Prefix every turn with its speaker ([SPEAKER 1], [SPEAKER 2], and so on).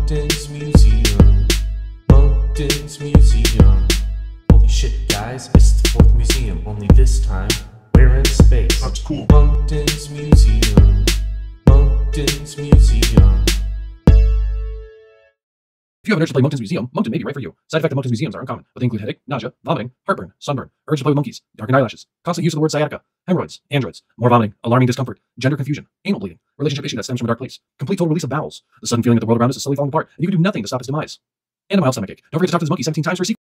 [SPEAKER 1] Monkton'S Museum. Monkton'S Museum. Holy shit, guys, it's the fourth museum. Only this time, we're in space.
[SPEAKER 2] That's cool.
[SPEAKER 1] Monkton'S Museum. Monkton'S Museum.
[SPEAKER 3] If you have an urge to play Monkton'S Museum, Monkton may be right for you. Side effects of Monkton'S Museums are uncommon, but they include headache, nausea, vomiting, heartburn, sunburn, urge to play with monkeys, darkened eyelashes, constant use of the word sciatica, hemorrhoids, androids, more vomiting, alarming discomfort, gender confusion, anal bleeding, relationship issue that stems from a dark place, complete total release of bowels, the sudden feeling that the world around us is slowly falling apart, and you can do nothing to stop its demise, and a mild stomachache. Don't forget to talk to this monkey 17 times for a sequel.